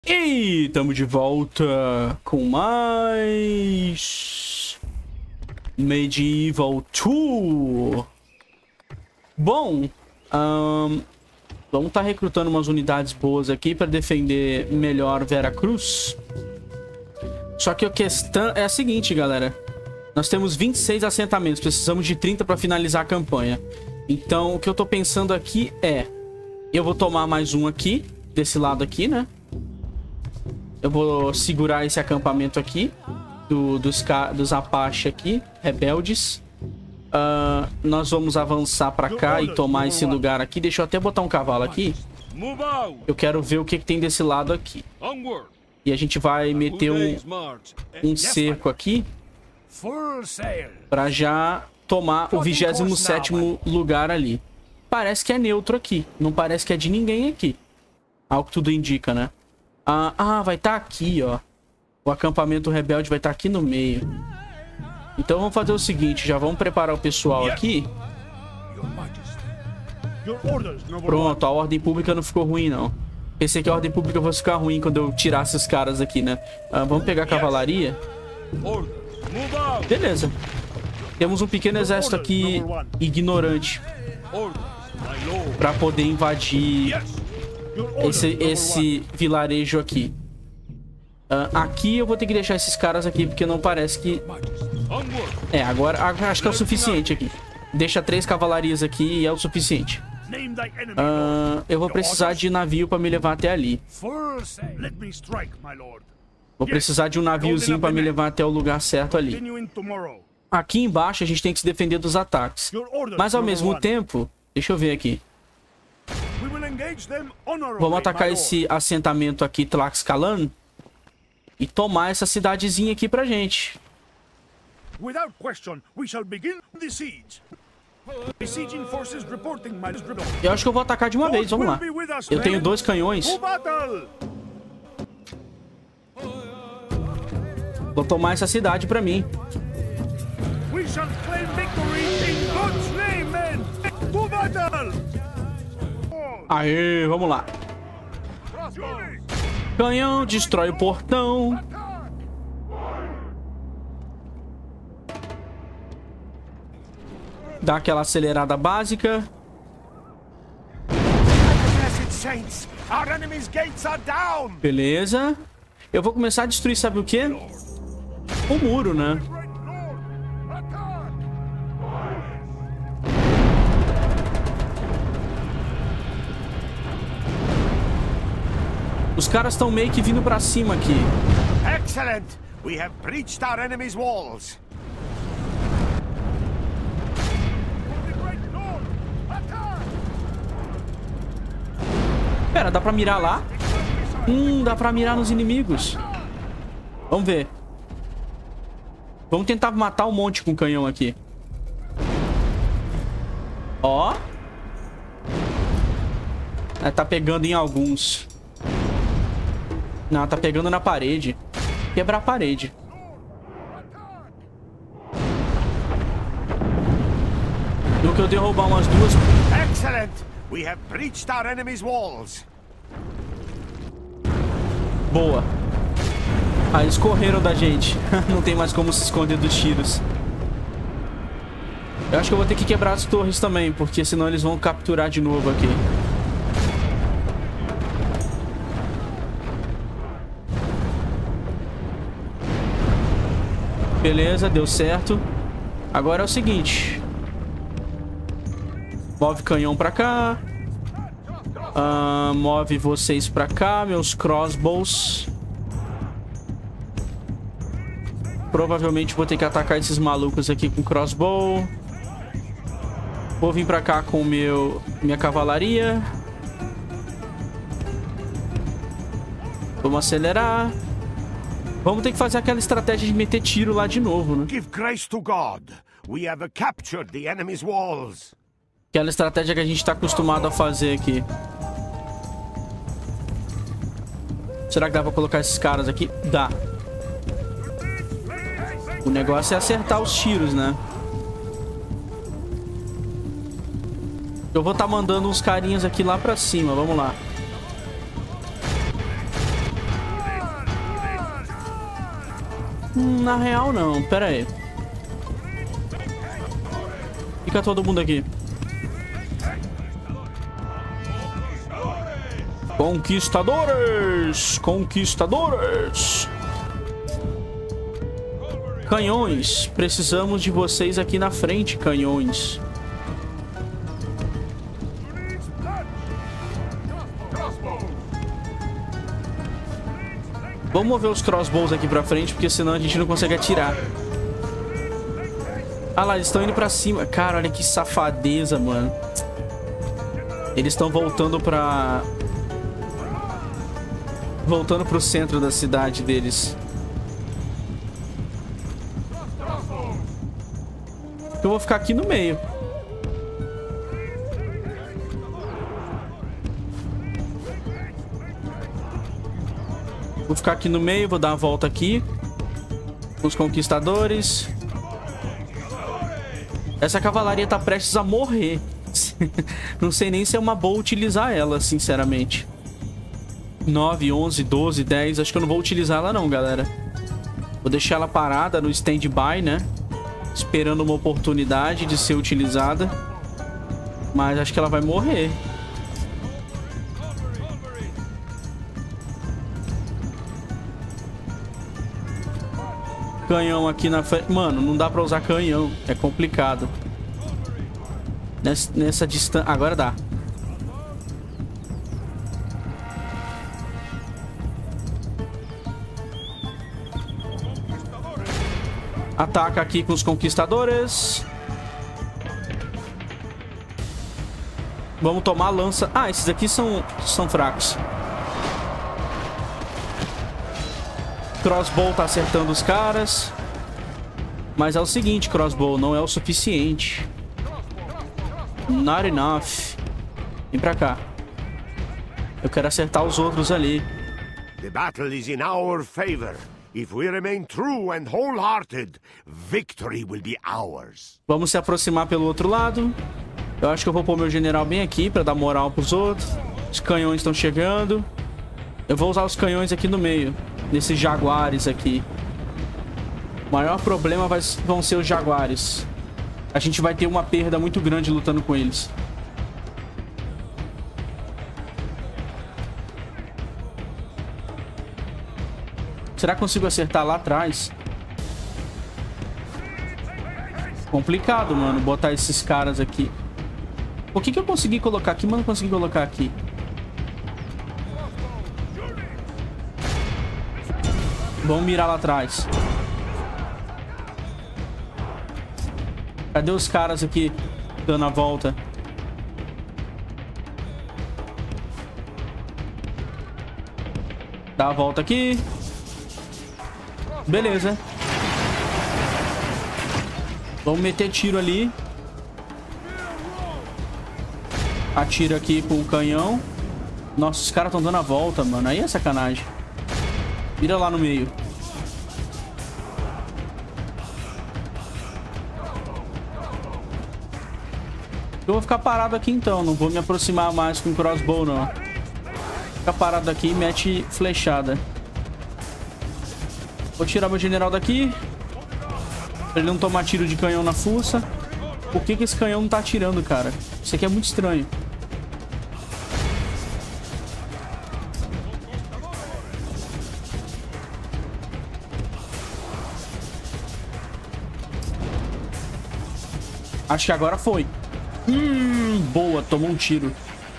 E estamos de volta com mais Medieval 2. Bom, vamos estar recrutando umas unidades boas aqui para defender melhor Veracruz. Só que a questão é a seguinte, galera. Nós temos 26 assentamentos, precisamos de 30 para finalizar a campanha. Então, o que eu tô pensando aqui é... eu vou tomar mais um aqui, desse lado aqui, né? Eu vou segurar esse acampamento aqui, dos Apache aqui, rebeldes. Nós vamos avançar pra cá e tomar esse lugar aqui. Deixa eu até botar um cavalo aqui. Eu quero ver o que tem desse lado aqui. E a gente vai meter um cerco aqui pra já tomar o 27º lugar ali. Parece que é neutro aqui. Não parece que é de ninguém aqui. Ao que tudo indica, né? Vai estar aqui, ó. O acampamento rebelde vai estar aqui no meio. Então vamos fazer o seguinte. Já vamos preparar o pessoal aqui. Pronto, a ordem pública não ficou ruim, não. Pensei que a ordem pública fosse ficar ruim quando eu tirasse os caras aqui, né? Vamos pegar a cavalaria. Beleza. Temos um pequeno exército aqui ignorante para poder invadir esse vilarejo aqui. Aqui eu vou ter que deixar esses caras aqui porque não parece que... agora acho que é o suficiente aqui. Deixa 3 cavalarias aqui e é o suficiente. Eu vou precisar de navio para me levar até ali. Vou precisar de um naviozinho para me levar até o lugar certo ali. Aqui embaixo a gente tem que se defender dos ataques. Mas ao mesmo tempo... deixa eu ver aqui. Vamos atacar esse assentamento aqui, Tlaxcalan, e tomar essa cidadezinha aqui pra gente. Eu acho que eu vou atacar de uma vez, vamos lá. Eu tenho 2 canhões. Vou tomar essa cidade pra mim. Aê, vamos lá. Canhão, destrói o portão. Dá aquela acelerada básica. Beleza. Eu vou começar a destruir, sabe o quê? O muro, né? Os caras estão meio que vindo pra cima aqui. Excellent! We have breached our enemy's walls. Pera, dá pra mirar lá? Dá pra mirar nos inimigos. Vamos ver. Vamos tentar matar um monte com o canhão aqui. Ó. Tá pegando em alguns. Não, tá pegando na parede. Quebrar a parede. No que eu derrubar umas 2... Excellent! We have breached our enemy's walls. Boa. Eles correram da gente. Não tem mais como se esconder dos tiros. Eu acho que eu vou ter que quebrar as torres também, porque senão eles vão capturar de novo aqui. Beleza, deu certo. Agora é o seguinte. Move canhão pra cá. Move vocês pra cá, meus crossbows. Provavelmente vou ter que atacar esses malucos aqui com crossbow. Vou vir pra cá com minha cavalaria. Vamos acelerar. Vamos ter que fazer aquela estratégia de meter tiro lá de novo, né? Give grace to God. We have captured the enemy's walls. Aquela estratégia que a gente tá acostumado a fazer aqui. Será que dá pra colocar esses caras aqui? Dá. O negócio é acertar os tiros, né? Eu vou estar mandando uns carinhas aqui lá pra cima. Vamos lá. Na real, não. Pera aí. Fica todo mundo aqui. Conquistadores! Conquistadores! Canhões. Precisamos de vocês aqui na frente, canhões. Vamos mover os crossbows aqui pra frente, porque senão a gente não consegue atirar. Ah lá, eles estão indo pra cima. Cara, olha que safadeza, mano. Eles estão voltando pra... voltando pro centro da cidade deles. Eu vou ficar aqui no meio. Vou ficar aqui no meio, vou dar uma volta aqui. Os conquistadores. Essa cavalaria tá prestes a morrer. Não sei nem se é uma boa utilizar ela, sinceramente. 9, 11, 12, 10. Acho que eu não vou utilizar ela não, galera. Vou deixar ela parada no stand-by, né? Esperando uma oportunidade de ser utilizada. Mas acho que ela vai morrer. Canhão aqui na frente. Mano, não dá pra usar canhão. É complicado. Nessa distância... Agora dá. Ataca aqui com os conquistadores. Vamos tomar a lança. Ah, esses aqui são fracos. Crossbow tá acertando os caras. Mas é o seguinte, crossbow, não é o suficiente. Not enough. Vem pra cá. Eu quero acertar os outros ali. The battle is in our favor. If we remain true and wholehearted, victory will be ours. Vamos se aproximar pelo outro lado. Eu acho que eu vou pôr meu general bem aqui pra dar moral pros outros. Os canhões estão chegando. Eu vou usar os canhões aqui no meio. Nesses jaguares aqui. O maior problema vão ser os jaguares. A gente vai ter uma perda muito grande lutando com eles. Será que consigo acertar lá atrás? Complicado, mano, botar esses caras aqui. Por que eu consegui colocar aqui, mas não consegui colocar aqui? Vamos mirar lá atrás. Cadê os caras aqui dando a volta? Dá a volta aqui. Beleza. Vamos meter tiro ali. Atira aqui com o canhão. Nossa, os caras estão dando a volta, mano. Aí é sacanagem. Vira lá no meio. Eu vou ficar parado aqui então. Não vou me aproximar mais com o crossbow, não. Fica parado aqui e mete flechada. Vou tirar meu general daqui. Pra ele não tomar tiro de canhão na fuça. Por que esse canhão não tá atirando, cara? Isso aqui é muito estranho. Acho que agora foi. Boa, tomou um tiro.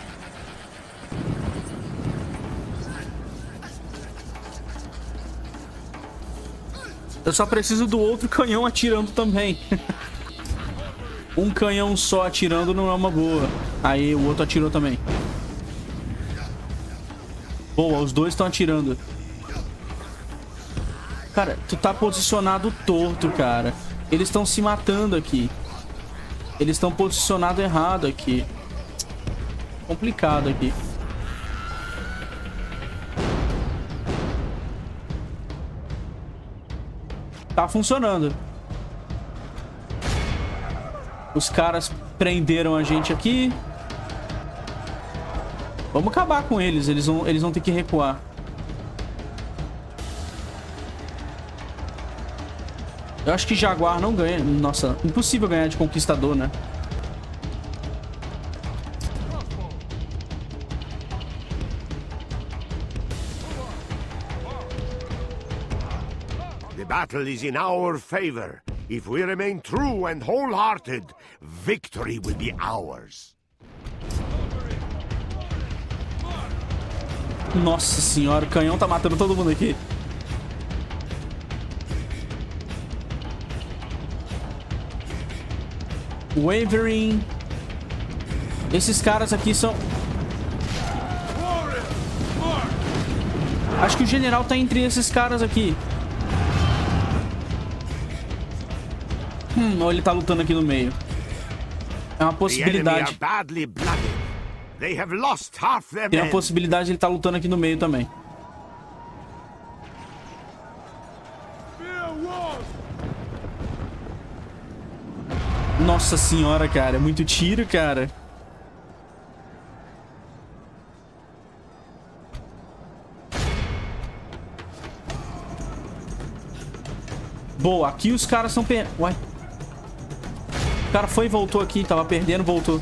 Eu só preciso do outro canhão atirando também. Um canhão só atirando não é uma boa. Aí o outro atirou também. Boa, os dois estão atirando. Cara, tu tá posicionado torto, cara. Eles estão se matando aqui. Eles estão posicionados errado aqui. Complicado aqui. Tá funcionando. Os caras prenderam a gente aqui. Vamos acabar com eles. Eles vão ter que recuar. Eu acho que Jaguar não ganha. Nossa, impossível ganhar de Conquistador, né? The battle is in our favor. If we remain true and wholehearted, victory will be ours. Nossa senhora, o canhão tá matando todo mundo aqui. Wavering. Esses caras aqui são... Acho que o general tá entre esses caras aqui. Ou ele tá lutando aqui no meio. É uma possibilidade. Tem a possibilidade de ele tá lutando aqui no meio também. Nossa senhora, cara. É muito tiro, cara. Boa, aqui os caras estão perdendo. Uai. O cara foi e voltou aqui. Tava perdendo, voltou.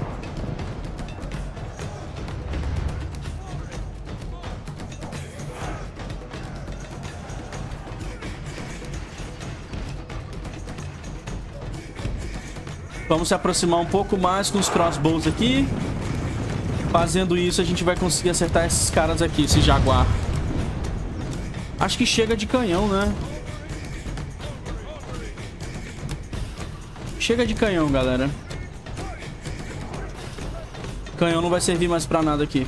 Vamos se aproximar um pouco mais com os crossbows aqui. Fazendo isso, a gente vai conseguir acertar esses caras aqui, esse Jaguar. Acho que chega de canhão, né? Chega de canhão, galera. Canhão não vai servir mais pra nada aqui.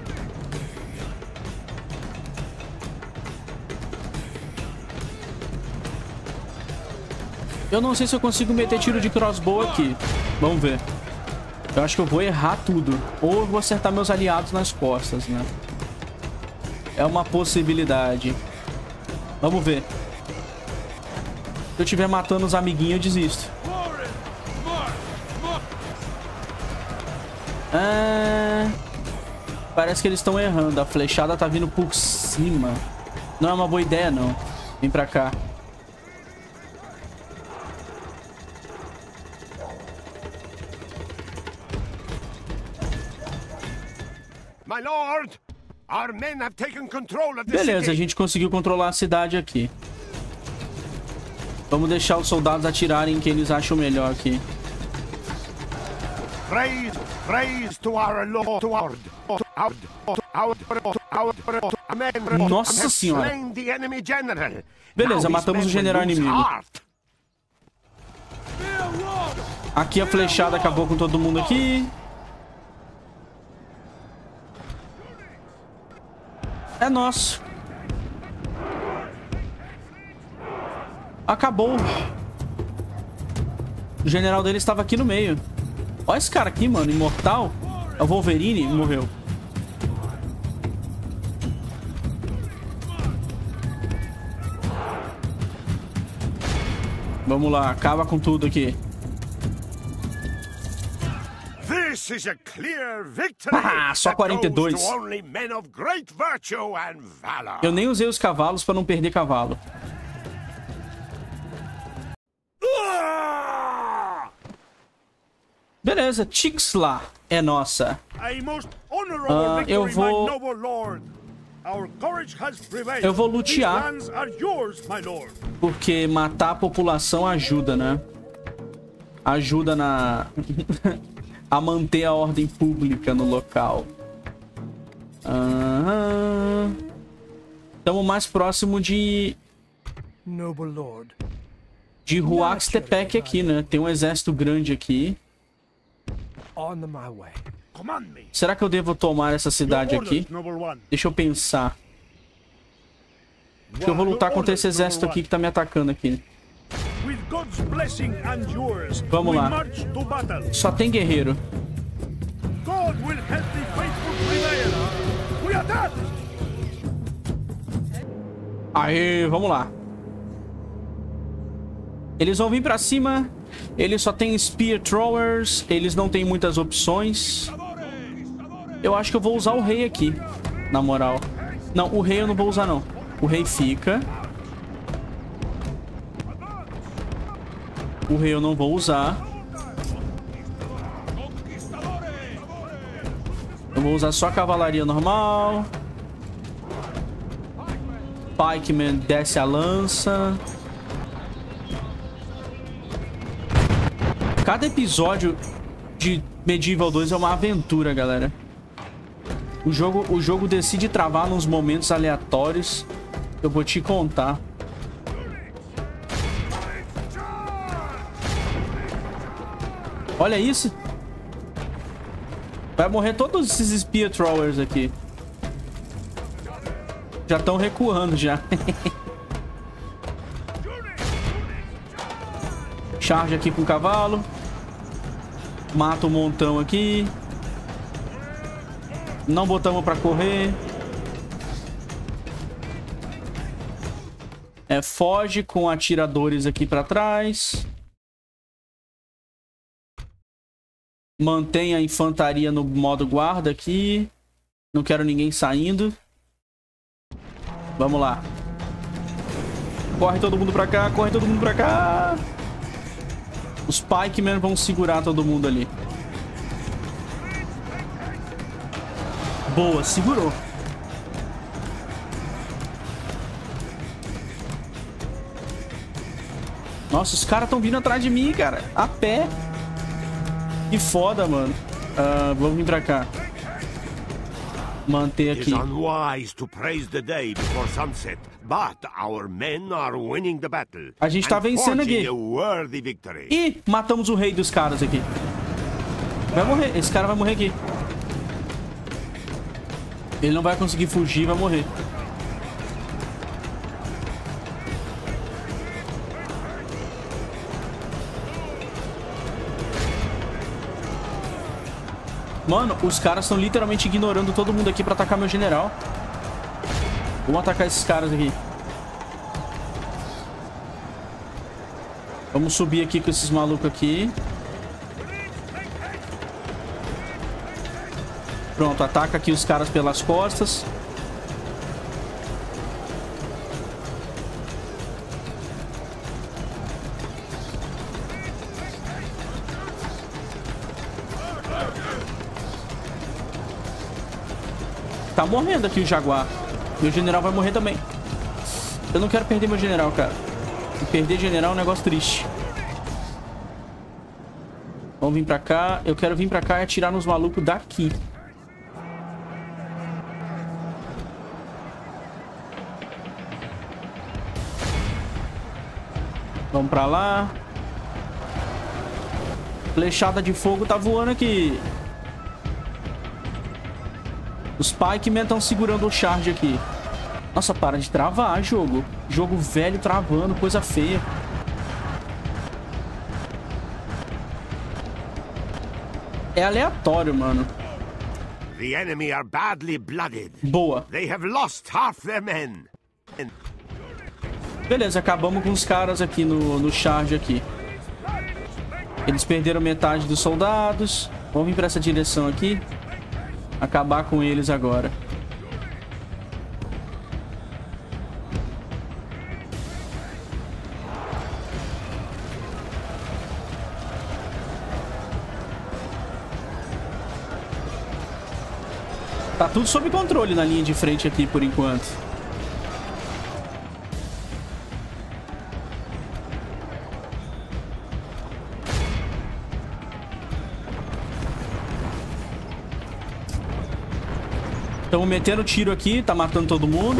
Eu não sei se eu consigo meter tiro de crossbow aqui. Vamos ver. Eu acho que eu vou errar tudo. Ou eu vou acertar meus aliados nas costas, né? É uma possibilidade. Vamos ver. Se eu estiver matando os amiguinhos, eu desisto. Parece que eles estão errando. A flechada tá vindo por cima. Não é uma boa ideia, não. Vem pra cá. Beleza, a gente conseguiu controlar a cidade aqui. Vamos deixar os soldados atirarem em quem eles acham melhor aqui. Nossa senhora. Beleza, matamos o general inimigo. Aqui a flechada acabou com todo mundo aqui. É nosso. Acabou. O general dele estava aqui no meio. Olha esse cara aqui, mano. Imortal. É o Wolverine. Morreu. Vamos lá. Acaba com tudo aqui. Só 42. Eu nem usei os cavalos para não perder cavalo. Beleza, Tixla é nossa. Eu vou lutear. Porque matar a população ajuda, né? Ajuda na... a manter a ordem pública no local. Estamos mais próximo de Huaxtepec aqui, né? Tem um exército grande aqui. Será que eu devo tomar essa cidade aqui? Deixa eu pensar. Acho que eu vou lutar contra esse exército aqui que tá me atacando aqui. Vamos lá. Só tem guerreiro. Aê, vamos lá. Eles vão vir pra cima. Eles só tem Spear Throwers. Eles não tem muitas opções. Eu acho que eu vou usar o rei aqui. Na moral. Não, o rei eu não vou usar, não. O rei fica. O rei eu não vou usar. Eu vou usar só a cavalaria normal. Pikeman desce a lança. Cada episódio de Medieval 2 é uma aventura, galera. O jogo decide travar nos momentos aleatórios. Eu vou te contar. Olha isso. Vai morrer todos esses Spear Throwers aqui. Já estão recuando já. Charge aqui com o cavalo. Mata um montão aqui. Não botamos pra correr. Foge com atiradores aqui pra trás. Mantém a infantaria no modo guarda aqui. Não quero ninguém saindo. Vamos lá. Corre todo mundo pra cá, corre todo mundo pra cá. Os Pikemen vão segurar todo mundo ali. Boa, segurou. Nossa, os caras estão vindo atrás de mim, cara. A pé. Que foda, mano. Vamos vir pra cá. Manter aqui. A gente tá vencendo aqui. Ih, matamos o rei dos caras aqui. Vai morrer. Esse cara vai morrer aqui. Ele não vai conseguir fugir, vai morrer. Mano, os caras estão literalmente ignorando todo mundo aqui pra atacar meu general. Vamos atacar esses caras aqui. Vamos subir aqui com esses malucos aqui. Pronto, ataca aqui os caras pelas costas. Tá morrendo aqui o Jaguar. Meu general vai morrer também. Eu não quero perder meu general, cara. Perder general é um negócio triste. Vamos vir pra cá. Eu quero vir pra cá e atirar nos malucos daqui. Vamos pra lá. Flechada de fogo tá voando aqui. Os Pikemen estão segurando o charge aqui. Nossa, para de travar, jogo. Jogo velho travando, coisa feia. É aleatório, mano. The enemy are badly blooded. Boa. They have lost half their men. Beleza, acabamos com os caras aqui no charge aqui. Eles perderam metade dos soldados. Vamos vir pra essa direção aqui. Acabar com eles agora. Tá tudo sob controle na linha de frente aqui por enquanto. Estamos metendo tiro aqui, tá matando todo mundo.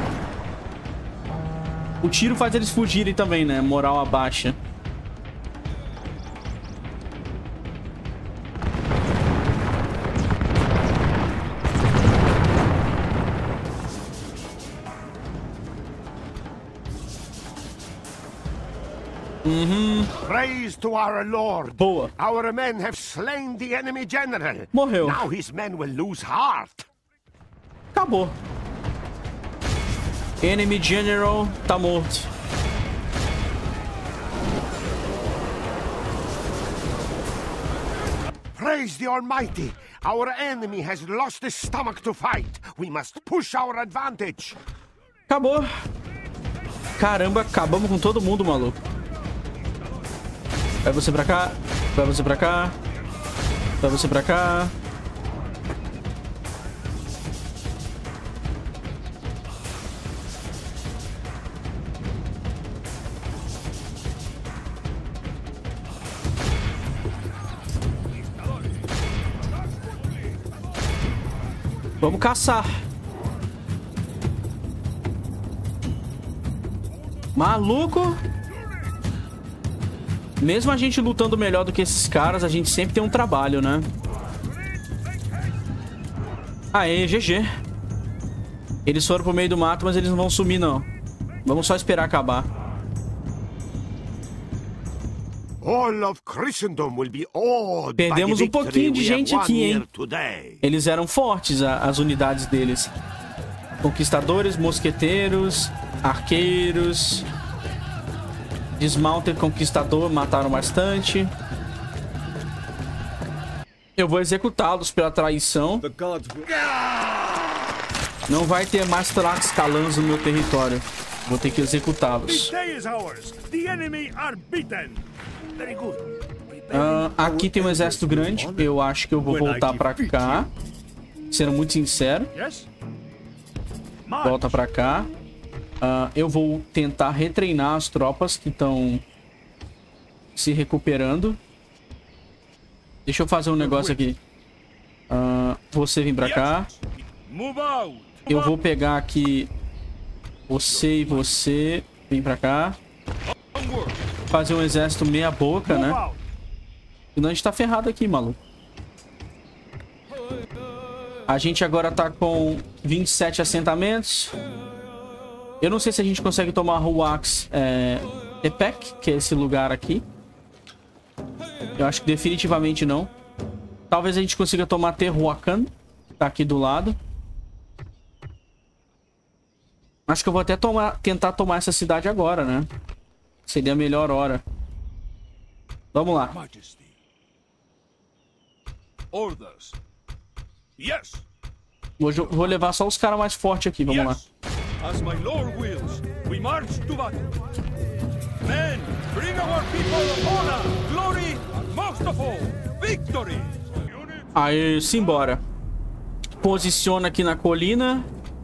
O tiro faz eles fugirem também, né? Moral abaixa. Praise to our Lord. Boa. Our men have slain the enemy general. Morreu. Now his men will lose heart. Acabou. Enemy General tá morto. Praise the Almighty. Our enemy has lost his stomach to fight. We must push our advantage. Acabou. Caramba, acabamos com todo mundo, maluco. Vai você pra cá. Vai você pra cá. Vai você pra cá. Vamos caçar. Maluco. Mesmo a gente lutando melhor do que esses caras, a gente sempre tem um trabalho, né? Aê, GG. Eles foram pro meio do mato, mas eles não vão sumir, não. Vamos só esperar acabar. All of Christendom will be awed. Perdemos um pouquinho de gente aqui, hein? Eles eram fortes, as unidades deles. Conquistadores, mosqueteiros, arqueiros. Dismounted conquistador, mataram bastante. Eu vou executá-los pela traição. Não vai ter mais Tlaxcalans no meu território. Vou ter que executá-los. Aqui tem um exército grande. Eu acho que eu vou voltar pra cá. Sendo muito sincero. Volta pra cá. Eu vou tentar retreinar as tropas que estão se recuperando. Deixa eu fazer um negócio aqui. Você vem pra cá. Eu vou pegar aqui você e você. Vem pra cá. Fazer um exército meia boca, né? Senão a gente tá ferrado aqui, maluco. A gente agora tá com 27 assentamentos. Eu não sei se a gente consegue tomar Ruax Tepec, que é esse lugar aqui. Eu acho que definitivamente não. Talvez a gente consiga tomar Tehuacan, tá aqui do lado. Acho que eu vou até tentar tomar essa cidade agora, né? Seria a melhor hora. Vamos lá. Vou levar só os caras mais fortes aqui, vamos lá. As my lord wills, we march to battle. Men, bring our people honor, glory, and most of all, victory. Aí, simbora. Posiciona aqui na colina.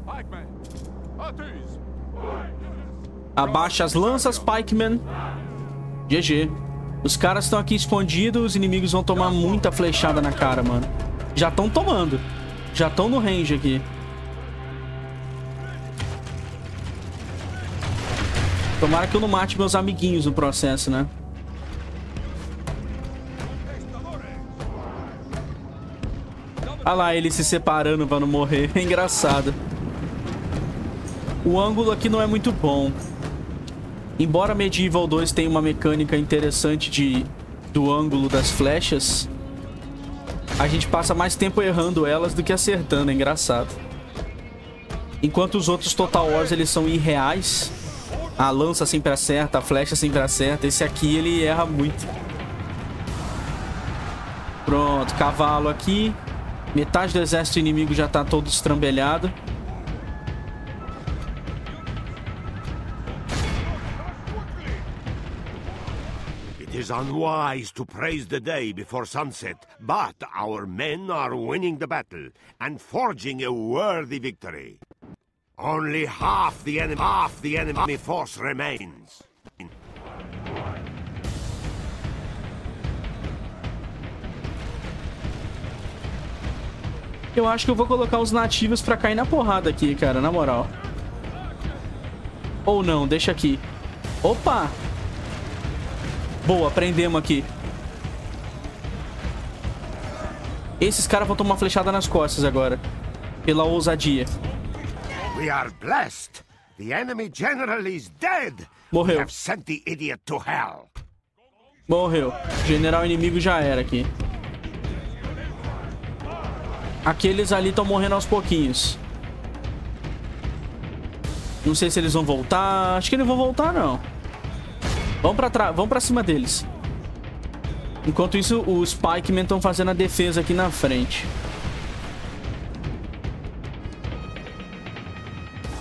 Abaixa as lanças, Pikeman. GG. Os caras estão aqui escondidos. Os inimigos vão tomar muita flechada na cara, mano. Já estão tomando. Já estão no range aqui. Tomara que eu não mate meus amiguinhos no processo, né? Olha lá, eles se separando pra não morrer. É engraçado. O ângulo aqui não é muito bom. Embora Medieval 2 tenha uma mecânica interessante do ângulo das flechas, a gente passa mais tempo errando elas do que acertando. É engraçado. Enquanto os outros Total Wars, eles são irreais. A lança sempre acerta, a flecha sempre acerta. Esse aqui, ele erra muito. Pronto, cavalo aqui. Metade do exército inimigo já tá todo estrambelhado. It is unwise to praise the day before sunset, but our men are winning the battle and forging a worthy victory. Only half the enemy force remains. Eu acho que eu vou colocar os nativos pra cair na porrada aqui, cara, na moral. Ou não, deixa aqui. Opa! Boa, prendemos aqui. Esses caras vão tomar flechada nas costas agora. Pela ousadia. We are blessed. The enemy general is dead. Morreu. We have sent the idiot to hell. Morreu. General inimigo já era aqui. Aqueles ali estão morrendo aos pouquinhos. Não sei se eles vão voltar. Acho que não vão voltar, não. Vamos pra cima deles. Enquanto isso, os Pikemen estão fazendo a defesa aqui na frente.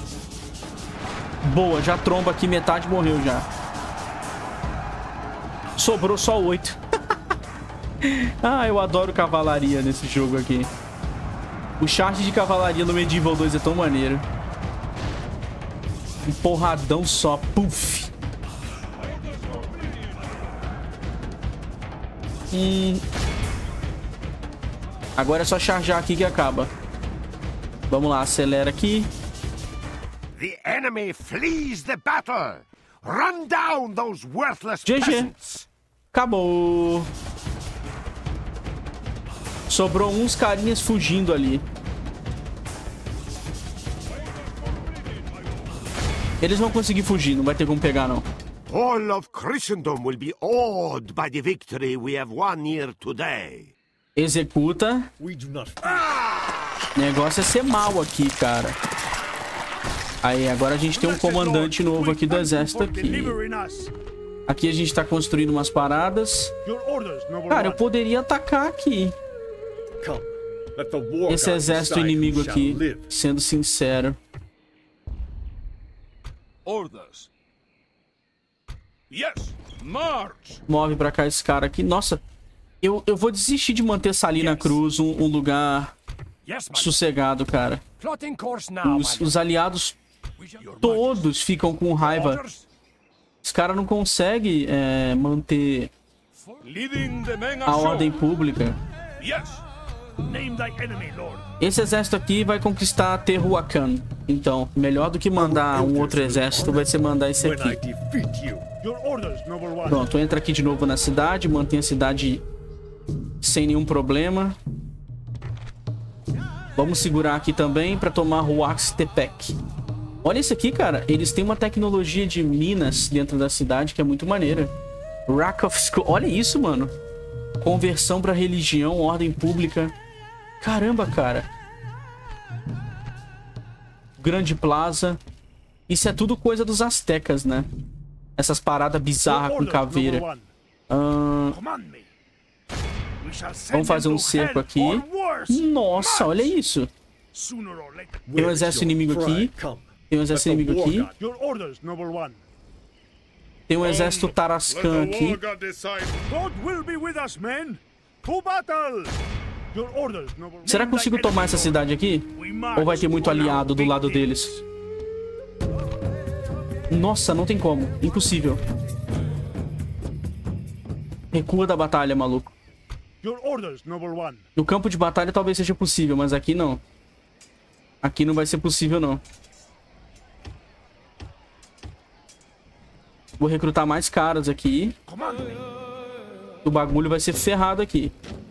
Boa, já tromba aqui. Metade morreu já. Sobrou só 8. Ah, eu adoro cavalaria nesse jogo aqui. O charge de cavalaria no Medieval 2 é tão maneiro. Um porradão só. Puf. Agora é só charjar aqui que acaba. Vamos lá, acelera aqui. The enemy flees the battle. Run down those worthless GG. peasants. Acabou. Sobrou uns carinhas fugindo ali. Eles vão conseguir fugir, não vai ter como pegar, não. All of Christendom will be awed by the victory we have won here today. Executa. Negócio é ser mal aqui, cara. Aí, agora a gente tem um comandante novo aqui do exército aqui. Aqui a gente tá construindo umas paradas. Cara, eu poderia atacar aqui. Esse exército inimigo aqui, sendo sincero. Orders. Yes, march. Move pra cá esse cara aqui. Nossa, eu vou desistir de manter Salina Cruz um lugar sossegado, cara. Os aliados todos ficam com raiva. Os caras não conseguem manter a ordem pública. Esse exército aqui vai conquistar Tehuacan. Então, melhor do que mandar um outro exército vai ser mandar esse aqui. Pronto, entra aqui de novo na cidade. Mantém a cidade sem nenhum problema. Vamos segurar aqui também para tomar Huaxtepec. Olha esse aqui, cara. Eles têm uma tecnologia de minas dentro da cidade que é muito maneira. Rack of Skull. Olha isso, mano. Conversão para religião, ordem pública. Caramba, cara. Grande Plaza. Isso é tudo coisa dos astecas, né? Essas paradas bizarras com caveira. Vamos fazer um cerco aqui. Nossa, olha isso. Tem um exército inimigo aqui. Tem um exército inimigo aqui. Tem um exército Tarascan aqui. Será que consigo tomar essa cidade aqui? Ou vai ter muito aliado do lado deles? Nossa, não tem como. Impossível. Recua da batalha, maluco. No campo de batalha talvez seja possível, mas aqui não. Aqui não vai ser possível, não. Vou recrutar mais caras aqui. O bagulho vai ser ferrado aqui.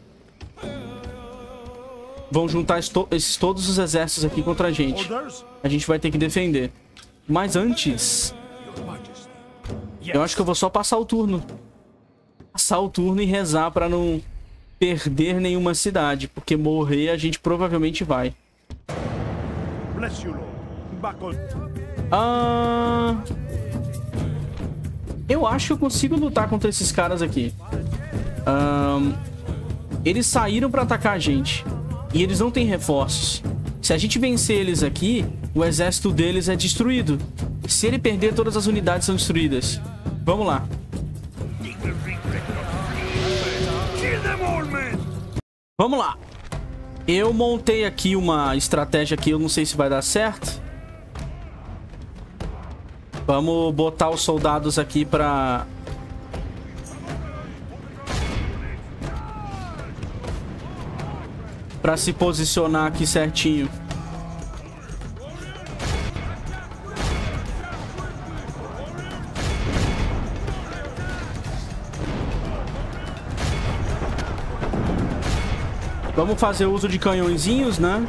Vão juntar todos os exércitos aqui contra a gente. A gente vai ter que defender. Mas antes... eu acho que eu vou só passar o turno. Passar o turno e rezar pra não perder nenhuma cidade. Porque morrer a gente provavelmente vai. Eu acho que eu consigo lutar contra esses caras aqui. Eles saíram pra atacar a gente. E eles não têm reforços. Se a gente vencer eles aqui, o exército deles é destruído. Se ele perder, todas as unidades são destruídas. Vamos lá. Vamos lá. Eu montei aqui uma estratégia aqui. Eu não sei se vai dar certo. Vamos botar os soldados aqui pra... se posicionar aqui certinho. Vamos fazer uso de canhõezinhos, né?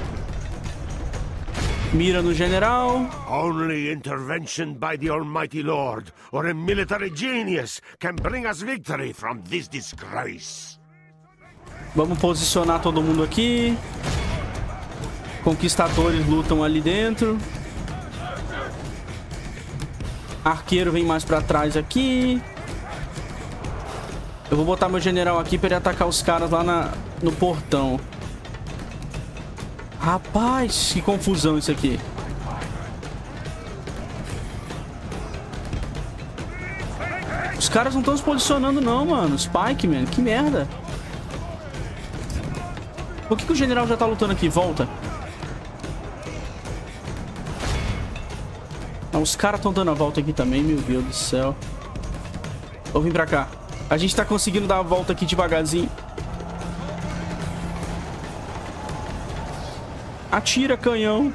Mira no general. Only intervention by the Almighty Lord or a military genius can bring us victory from this disgrace. Vamos posicionar todo mundo aqui. Conquistadores lutam ali dentro. Arqueiro vem mais pra trás aqui. Eu vou botar meu general aqui pra ele atacar os caras lá no portão. Rapaz, que confusão isso aqui. Os caras não estão se posicionando não, mano. Spike, man. Que merda. Por que o general já tá lutando aqui? Volta. Ah, os caras estão dando a volta aqui também, meu Deus do céu. Vou vir pra cá. A gente tá conseguindo dar a volta aqui devagarzinho. Atira, canhão.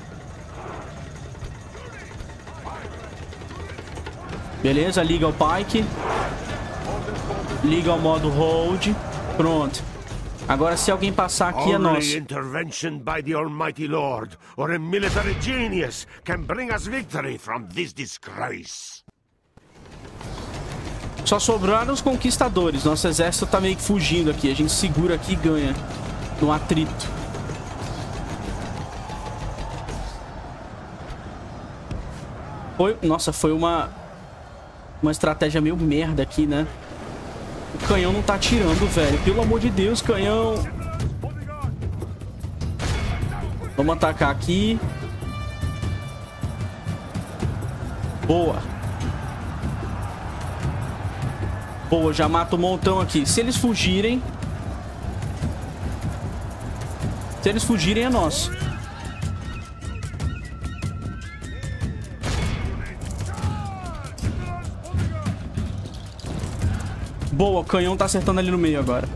Beleza, liga o Pike. Liga o modo Hold. Pronto. Agora se alguém passar aqui é nosso. Only intervention by the Almighty Lord or a military genius can bring us victory from this disgrace. Só sobraram os conquistadores. Nosso exército tá meio que fugindo aqui. A gente segura aqui e ganha no atrito. Nossa, foi uma estratégia meio merda aqui, né? O canhão não tá atirando, velho. Pelo amor de Deus, canhão. Vamos atacar aqui. Boa. Boa, já mata um montão aqui. Se eles fugirem... é nosso. Boa, o canhão tá acertando ali no meio agora.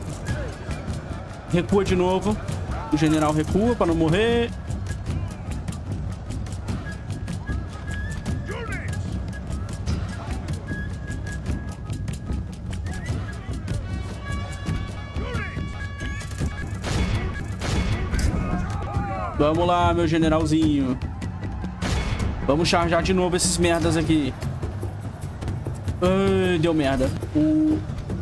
Recua de novo. O general recua pra não morrer. Vamos lá, meu generalzinho. Vamos charjar de novo esses merdas aqui. Ai, deu merda. O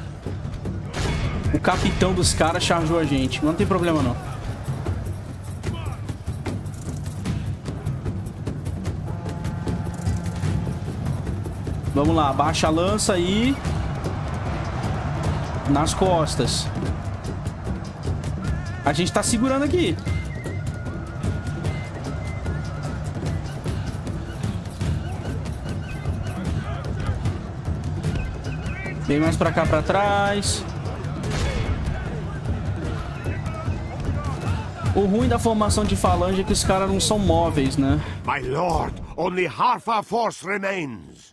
capitão dos caras charjou a gente. Não tem problema, não. Vamos lá, baixa a lança aí. Nas costas. A gente tá segurando aqui. Vem mais pra cá, pra trás. O ruim da formação de falange é que os caras não são móveis, né? My lord, only half our force remains.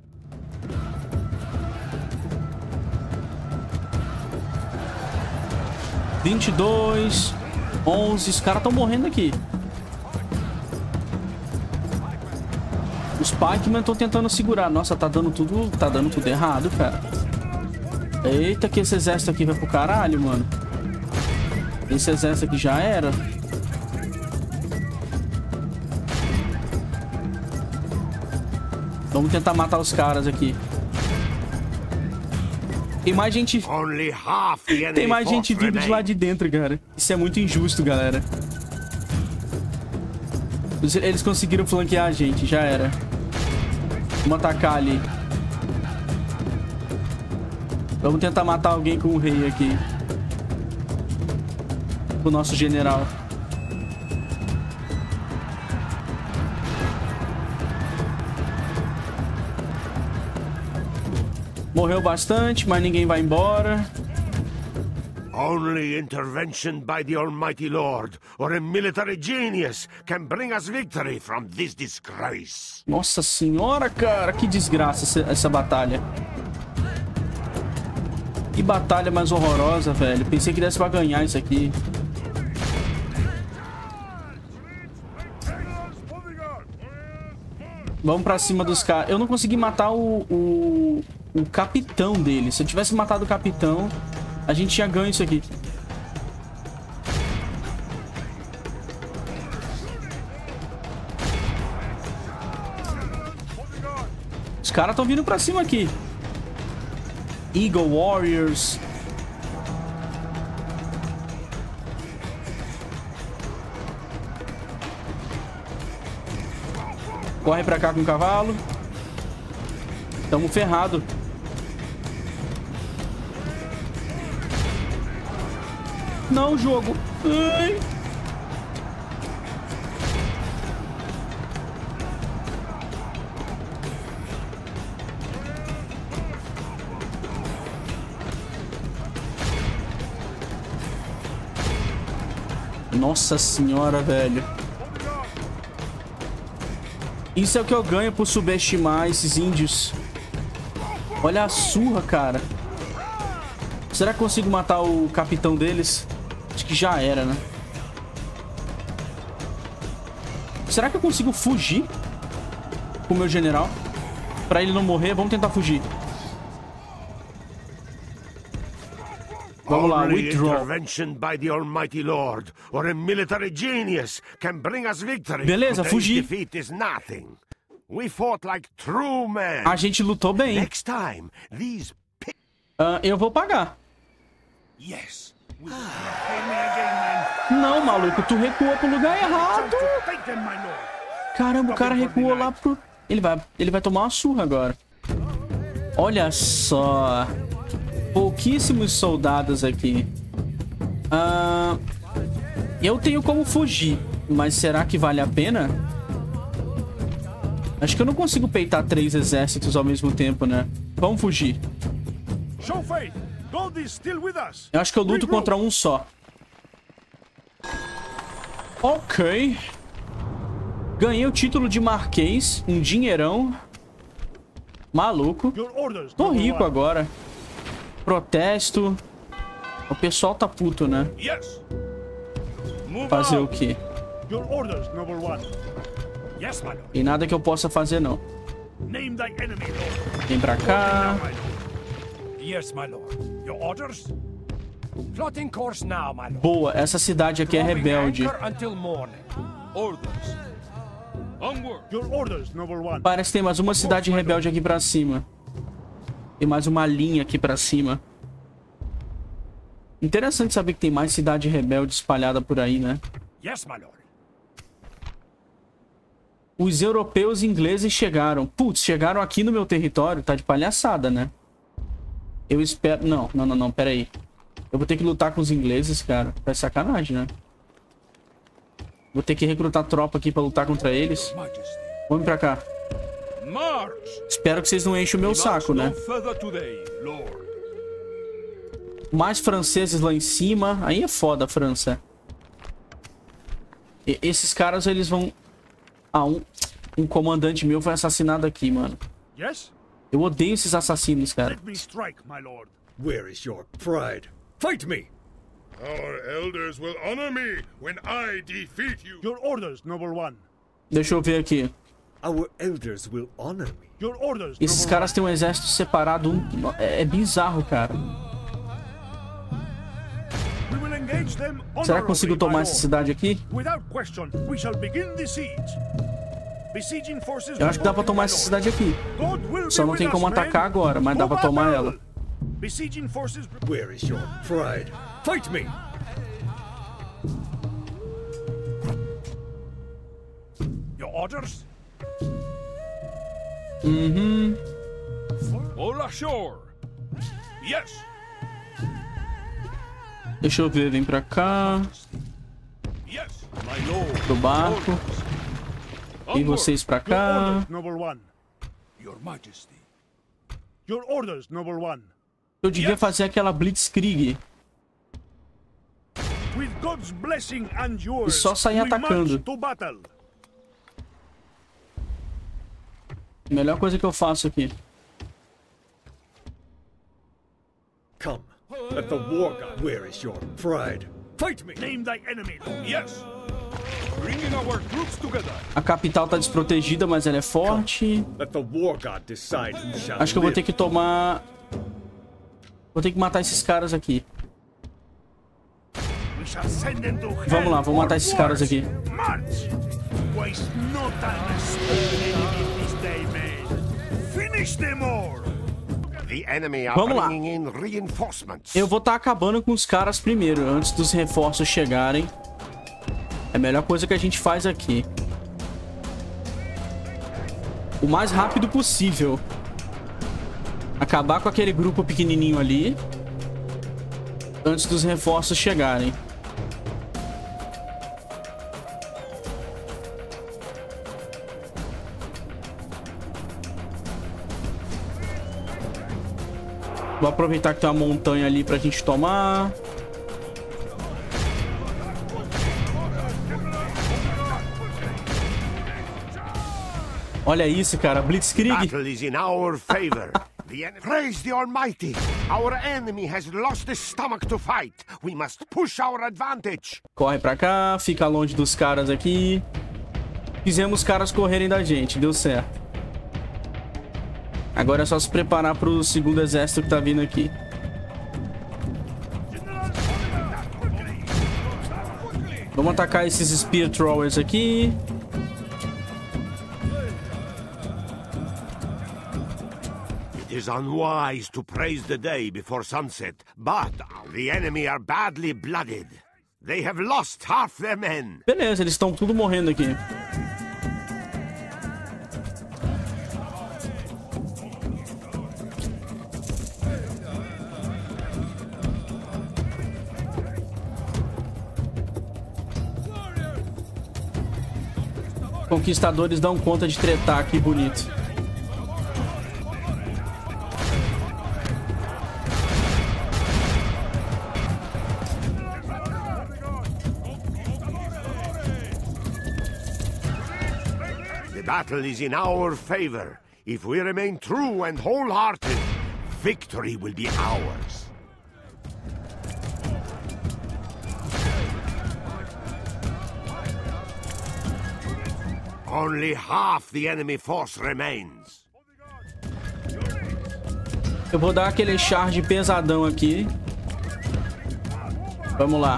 (22) 11. Os caras estão morrendo aqui. Os Pikeman estão tentando segurar. Nossa, tá dando tudo errado, cara. Eita, que esse exército aqui vai pro caralho, mano. Esse exército aqui já era. Vamos tentar matar os caras aqui. Tem mais gente... Tem mais gente vindo de lá de dentro, cara. Isso é muito injusto, galera. Eles conseguiram flanquear a gente, já era. Vamos atacar ali. Vamos tentar matar alguém com o rei aqui. O nosso general. Morreu bastante, mas ninguém vai embora. Only intervention by the Almighty Lord or a military genius can bring us victory from this disgrace. Nossa senhora, cara, que desgraça essa batalha. Que batalha mais horrorosa, velho. Pensei que desse pra ganhar isso aqui. Vamos pra cima dos caras. Eu não consegui matar o capitão dele. Se eu tivesse matado o capitão, a gente tinha ganho isso aqui. Os caras estão vindo pra cima aqui. Eagle Warriors. Corre pra cá com o cavalo. Tamo ferrado. Não, jogo. Ai. Nossa senhora, velho. Isso é o que eu ganho por subestimar esses índios. Olha a surra, cara. Será que eu consigo matar o capitão deles? Acho que já era, né? Será que eu consigo fugir com o meu general? Pra ele não morrer, vamos tentar fugir. Vamos lá, withdraw. Intervention by the Almighty Lord or a military genius can bring us victory. Beleza, Today's fugi. defeat is nothing. We fought like true men. A gente lutou bem. Next time, these Eu vou pagar. Yes. Não, maluco, tu recuou pro lugar errado. Caramba, o cara recuou lá pro... Ele vai tomar uma surra agora. Olha só. Pouquíssimos soldados aqui. Eu tenho como fugir, mas será que vale a pena? Acho que eu não consigo peitar 3 exércitos ao mesmo tempo, né? Vamos fugir. Eu acho que eu luto contra um só. Ok. Ganhei o título de marquês. Um dinheirão. Maluco. Tô rico agora. Protesto. O pessoal tá puto, né? Fazer o quê? Tem nada que eu possa fazer, não. Vem pra cá. Boa, essa cidade aqui é rebelde. Parece que tem mais uma cidade rebelde aqui pra cima. Tem mais uma linha aqui pra cima. Interessante saber que tem mais cidade rebelde espalhada por aí, né? Os europeus e ingleses chegaram. Putz, chegaram aqui no meu território. Tá de palhaçada, né? Eu espero... Não, pera aí. Eu vou ter que lutar com os ingleses, cara. Tá de sacanagem, né? Vou ter que recrutar tropa aqui pra lutar contra eles. Vamos pra cá. Espero que vocês não enchem o meu saco, né? Mais franceses lá em cima. Aí é foda, França. Esses caras, eles vão... um comandante meu foi assassinado aqui, mano. Eu odeio esses assassinos, cara. Where is your pride? Fight me! Our elders will honor me when I defeat you. Your orders, noble one. Deixa eu ver aqui. Our elders will honor me. Your orders, Esses caras têm um exército separado. É bizarro, cara. We will engage them. Será que eu consigo tomar essa cidade aqui? Without question, we shall begin the siege. Besieging forces. Eu acho que dá pra tomar essa cidade aqui. Só não tem como atacar agora, mas dá pra tomar ela. Besieging forces. Where is your pride? Fight me! Your orders? All ashore. Yes. Deixa eu ver, vem pra cá. Yes, my lord. Pro barco. E vocês pra cá. Noble one. Your Majesty. Your orders, noble one. Eu devia fazer aquela blitzkrieg. With God's blessing and yours, E só sair we atacando. march to battle. Melhor coisa que eu faço aqui. Come, let the war god. Where is your pride? Fight me! Name thy enemy. Yes. Bringing our troops together. A capital tá desprotegida, mas ela é forte. Let the war god decide who shall Acho que eu vou live. ter que tomar... Vou ter que matar esses caras aqui. We shall send them to hell. Vamos lá, vamos matar esses caras aqui. March. Waste no time and slay enemy this day, man. Finish them all. The enemy are Vamos lá. bringing in reinforcements. Eu vou estar acabando com os caras primeiro, antes dos reforços chegarem. É a melhor coisa que a gente faz aqui. O mais rápido possível. Acabar com aquele grupo pequenininho ali. Antes dos reforços chegarem. Vou aproveitar que tem uma montanha ali pra gente tomar. Olha isso, cara. Blitzkrieg. Battle is in our favor. Praise the Almighty! Our enemy has lost his stomach to fight. We must push our advantage. Corre pra cá, fica longe dos caras aqui. Fizemos os caras correrem da gente, deu certo. Agora é só se preparar pro segundo exército que tá vindo aqui. Vamos atacar esses Spear Throwers aqui. It is unwise to praise the day before sunset, but the enemy are badly blooded. They have lost half their men. Beleza, eles estão tudo morrendo aqui. Conquistadores dão conta de tretar aqui, bonito. The battle is in our favor. If we remain true and wholehearted, victory will be ours. Only half the enemy force remains. Eu vou dar aquele charge pesadão aqui. Vamos lá.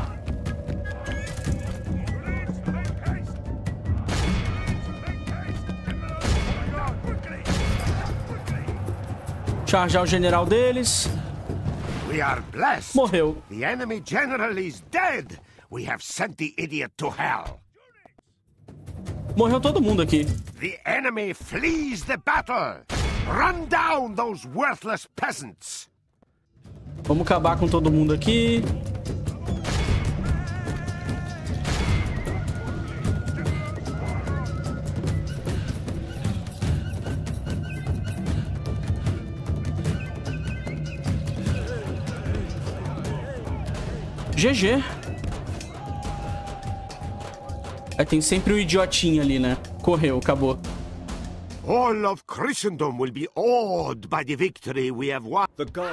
Chargear o general deles. We are blessed. Morreu. The enemy general is dead. We have sent the idiot to hell. Morreu todo mundo aqui. The enemy flees the battle. Run down those worthless peasants. Vamos acabar com todo mundo aqui. GG. Aí tem sempre o idiotinho ali, né? Correu, acabou. All of Christendom will be awed by the victory we have won. The god.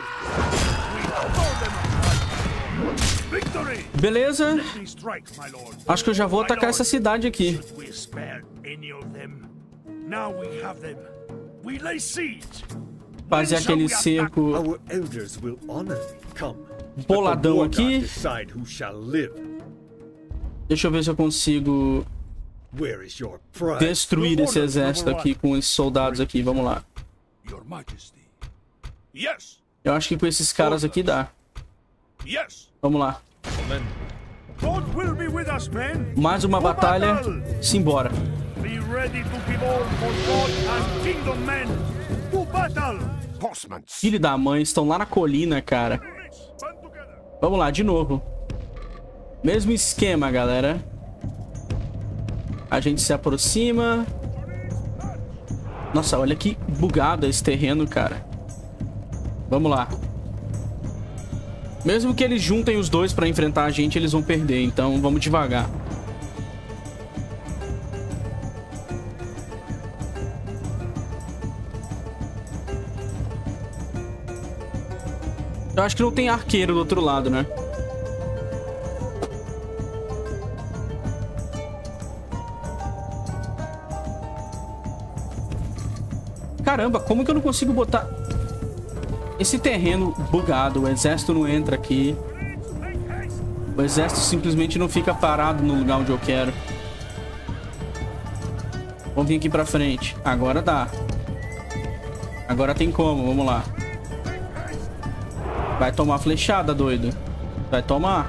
Victory! Beleza. Let me strike, my lord. Acho que eu já vou atacar essa cidade aqui. Should we spare any of them? Now we have them. We lay siege. Fazer aquele cerco Our elders will honor me. Come. boladão Let the war god aqui. decide who shall live. Deixa eu ver se eu consigo Where is your pride? destruir esse exército aqui com esses soldados aqui. Vamos lá. Your Majesty. Yes, Eu acho que com esses caras aqui dá. yes. Vamos lá. God will be with us, men. Mais uma batalha. Simbora. Be ready to give all for God and kingdom, men. To battle. Horsemen, Filho da mãe, estão lá na colina, cara. Band together. Vamos lá, de novo. Mesmo esquema, galera. A gente se aproxima. Nossa, olha que bugado esse terreno, cara. Vamos lá. Mesmo que eles juntem os dois pra enfrentar a gente, eles vão perder. Então, vamos devagar. Eu acho que não tem arqueiro do outro lado, né? Caramba, como que eu não consigo botar esse terreno bugado? O exército não entra aqui. O exército simplesmente não fica parado no lugar onde eu quero. Vamos vir aqui pra frente. Agora dá. Agora tem como, vamos lá. Vai tomar flechada, doido. Vai tomar.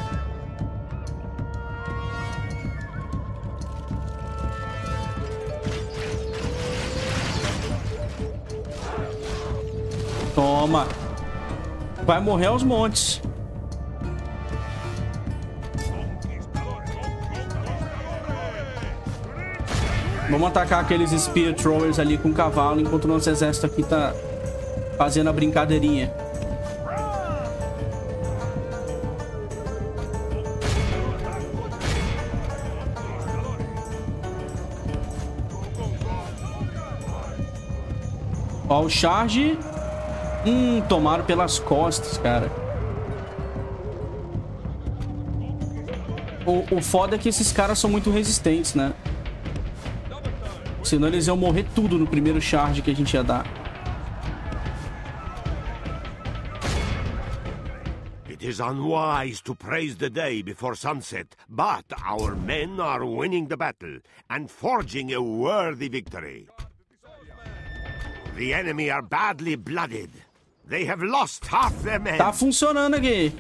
Toma. Vai morrer aos montes. Vamos atacar aqueles Spear Throwers ali com cavalo, enquanto o nosso exército aqui tá fazendo a brincadeirinha. Ó, o charge. Tomaram pelas costas, cara. O foda é que esses caras são muito resistentes, né? Senão eles iam morrer tudo no primeiro charge que a gente ia dar. It is unwise to praise the day before sunset, but our men are winning the battle and forging a worthy victory. The enemy are badly blooded. They have lost half their men. Tá funcionando aqui.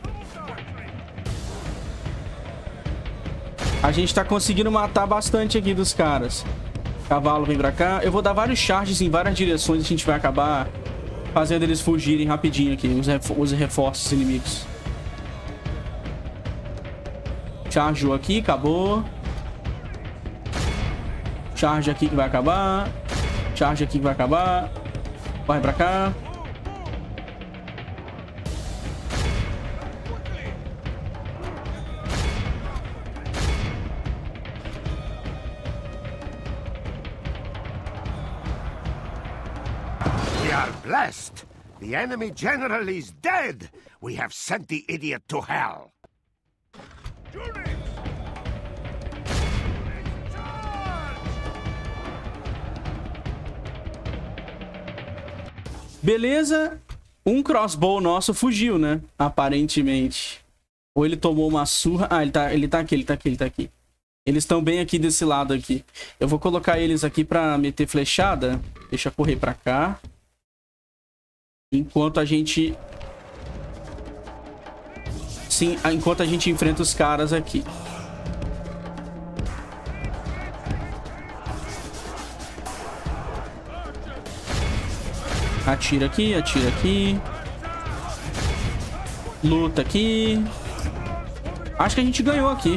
A gente tá conseguindo matar bastante aqui dos caras. Cavalo vem pra cá. Eu vou dar vários charges em várias direções. A gente vai acabar fazendo eles fugirem rapidinho aqui. Os reforços inimigos. Chargeou aqui, acabou. Charge aqui que vai acabar. Charge aqui que vai acabar. Vai pra cá. We are blessed. The enemy general is dead. We have sent the idiot to hell. Beleza. Um crossbow nosso fugiu, né? Aparentemente. Ou ele tomou uma surra. Ah, ele tá aqui. Eles estão bem aqui desse lado aqui. Eu vou colocar eles aqui pra meter flechada. Deixa eu correr pra cá. Enquanto a gente... Sim, enquanto a gente enfrenta os caras aqui. Atira aqui, atira aqui. Luta aqui. Acho que a gente ganhou aqui.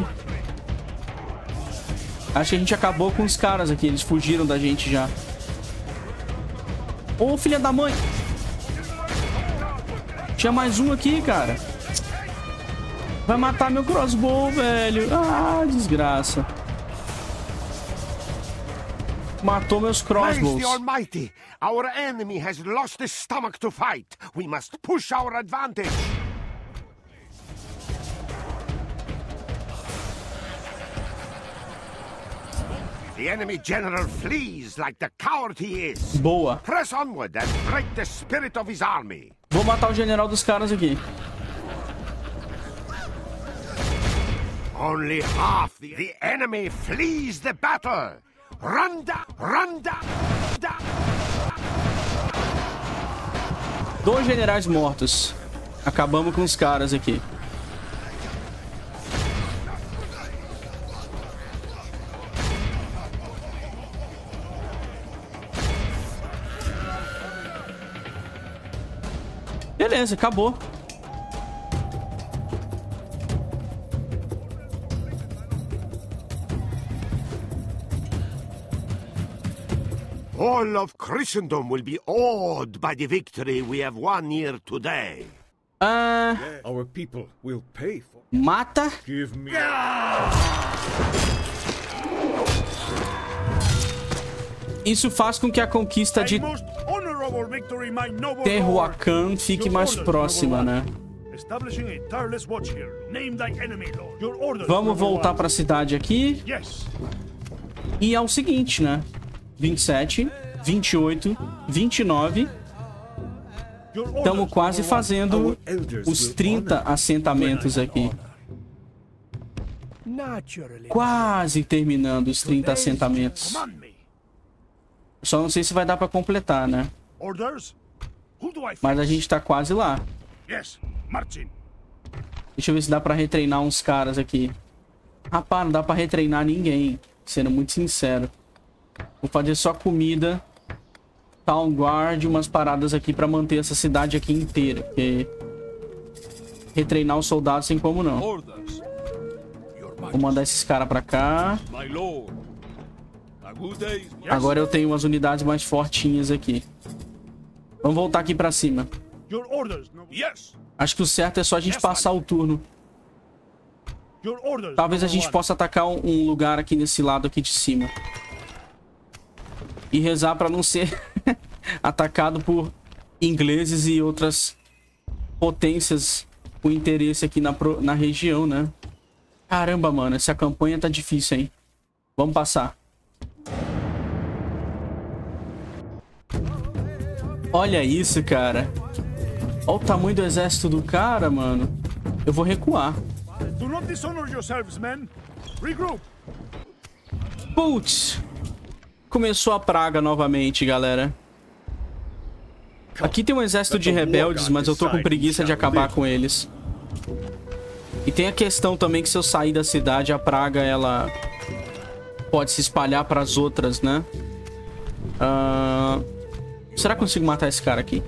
Acho que a gente acabou com os caras aqui. Eles fugiram da gente já. Ô, filha da mãe. Tinha mais um aqui, cara. Vai matar meu crossbow, velho. Ah, desgraça. Matou meus crossbows. Praise the Almighty! Our enemy has lost his stomach to fight. We must push our advantage. The enemy general flees like the coward he is. Boa. Press onward and break the spirit of his army. Vou matar o general dos caras aqui. Only half the enemy flees the battle. Run down, run down, down. 2 generais mortos. Acabamos com os caras aqui. Beleza, acabou. All of Christendom will be awed by the victory we have won here today. Our people will pay for it. Mata. Give me... Isso faz com que a conquista de Most honorable victory, my noble lord. Tehuacan fique mais próxima, né? Establishing a tireless watch here. Name thy enemy, lord. Your orders, Vamos number voltar one. pra cidade aqui. Yes. E é o seguinte, né? 27, 28, 29. Estamos quase fazendo os 30 assentamentos aqui. Quase terminando os 30 assentamentos. Command me. Só não sei se vai dar pra completar, né? Orders? Who do I Mas a face? gente tá quase lá. Yes, marching. Deixa eu ver se dá pra retreinar uns caras aqui. Rapaz, não dá pra retreinar ninguém. Sendo muito sincero. Vou fazer só comida. Town Guard, umas paradas aqui pra manter essa cidade aqui inteira. Porque retreinar os soldados sem como não. Orders. Your Vou mandar esses caras pra cá. my lord. A good day. Agora eu tenho umas unidades mais fortinhas aqui. Vamos voltar aqui pra cima. Your orders, noble. Yes. Acho que o certo é só a gente passar o turno. Your orders. Talvez a number gente one. possa atacar um lugar aqui nesse lado aqui de cima. E rezar pra não ser atacado por ingleses e outras potências com interesse aqui na região, né? Caramba, mano, essa campanha tá difícil, hein? Vamos passar. Olha isso, cara. Olha o tamanho do exército do cara, mano. Eu vou recuar. Do not dishonor yourselves, men. Regroup. Putz. Começou a praga novamente, galera. Aqui tem um exército de rebeldes, mas eu tô com preguiça de acabar com eles. E tem a questão também que se eu sair da cidade, a praga, ela pode se espalhar para as outras, né? Será que eu consigo matar esse cara aqui?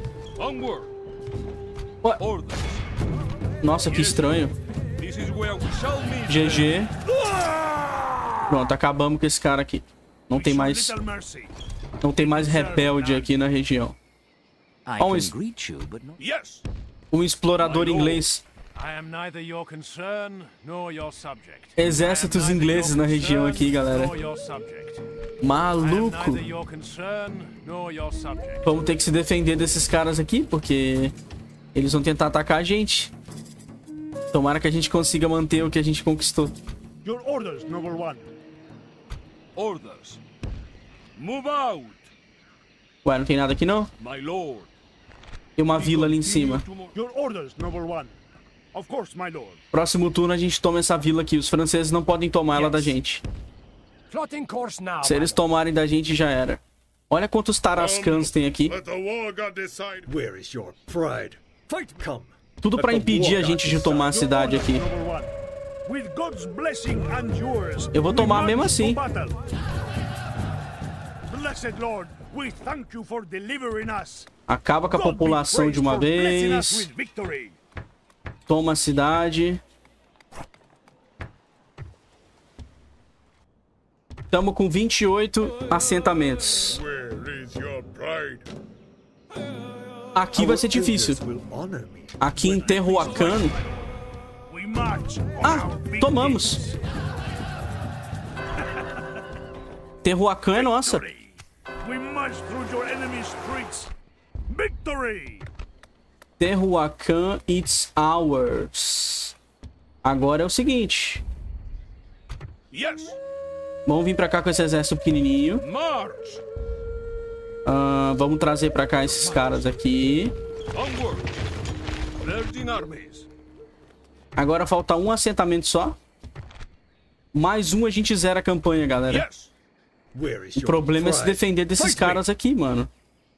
Ué? Nossa, que estranho. GG. Pronto, acabamos com esse cara aqui. Não tem mais rebelde aqui na região. Ó, um explorador inglês. Exércitos ingleses na região aqui, galera. Maluco. Vamos ter que se defender desses caras aqui, porque eles vão tentar atacar a gente. Tomara que a gente consiga manter o que a gente conquistou. Your orders, noble one. Orders. Move out. Ué, não tem nada aqui não? My lord. Tem uma vila ali em cima. Your orders, noble one. Of course, my lord. Próximo turno a gente toma essa vila aqui. Os franceses não podem tomar ela da gente. Se eles tomarem da gente, já era. Olha quantos Tarascans tem aqui. Let the war god decide. Where is your pride? Fight, come. Tudo pra impedir a gente de tomar a cidade aqui. With God's blessing and yours, Eu vou tomar mesmo assim. Blessed Lord, we thank you for delivering us. Acaba com a população de uma vez. Toma a cidade. Estamos com 28 assentamentos. Where is your pride? Aqui vai ser difícil. Aqui em Tehuacan. Ah, tomamos. Tehuacan é nossa. Tehuacan, it's ours. Agora é o seguinte. Vamos vir pra cá com esse exército pequenininho. Vamos trazer pra cá esses caras aqui. Agora falta um assentamento só. Mais um, a gente zera a campanha, galera. O problema é se defender desses caras aqui, mano.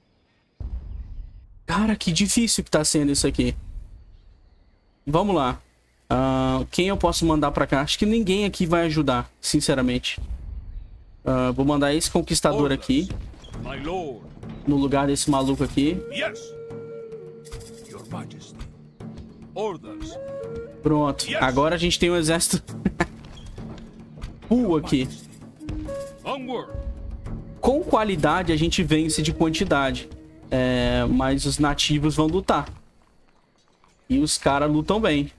Cara, que difícil que tá sendo isso aqui. Vamos lá. Quem eu posso mandar pra cá? Acho que ninguém aqui vai ajudar, sinceramente. Vou mandar esse conquistador aqui. No lugar desse maluco aqui. Pronto. Agora a gente tem um exército full aqui. Com qualidade a gente vence de quantidade. Mas os nativos vão lutar. E os caras lutam bem.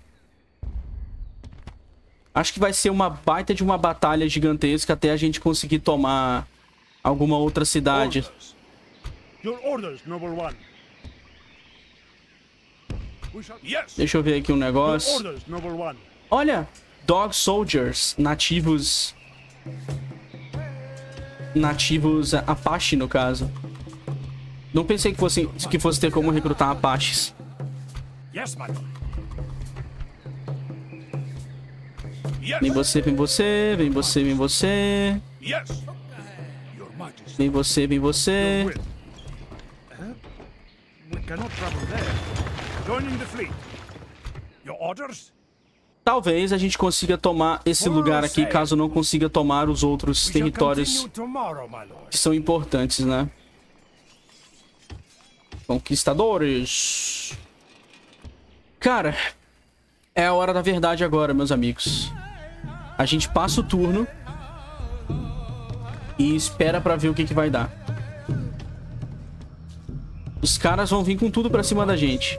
Acho que vai ser uma baita de uma batalha gigantesca até a gente conseguir tomar alguma outra cidade. Deixa eu ver aqui um negócio. Olha, Dog Soldiers, nativos Apache no caso. Não pensei que fosse ter como recrutar Apaches. Vem você, vem você, vem você, vem você. Vem você, vem você. Talvez a gente consiga tomar esse lugar aqui, caso não consiga tomar os outros territórios que são importantes, né? Conquistadores. Cara, é a hora da verdade agora, meus amigos. A gente passa o turno e espera pra ver o que vai dar. Os caras vão vir com tudo pra cima da gente.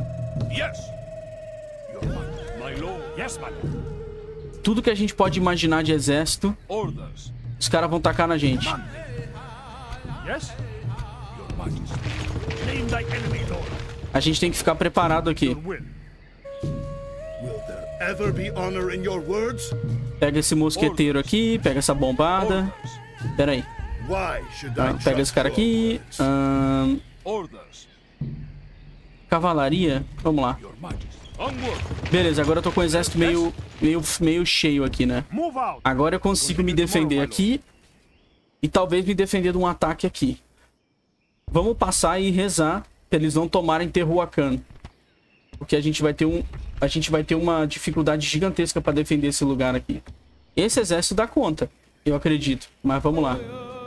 Tudo que a gente pode imaginar de exército, os caras vão tacar na gente. Name thy enemy, Lord. A gente tem que ficar preparado aqui. Your will. Will there ever be honor in your words? Pega esse mosqueteiro aqui, pega essa bombada. Pera aí. Why should I Pega esse cara aqui. Orders. Cavalaria. Vamos lá. Your Majesty. Onward. Beleza, agora eu tô com o exército meio cheio aqui, né? Move out. Agora eu consigo me defender aqui. E talvez me defender de um ataque aqui. Vamos passar e rezar pra eles não tomarem Tehuacan. Porque a gente vai ter uma dificuldade gigantesca pra defender esse lugar aqui. Esse exército dá conta, eu acredito. Mas vamos lá.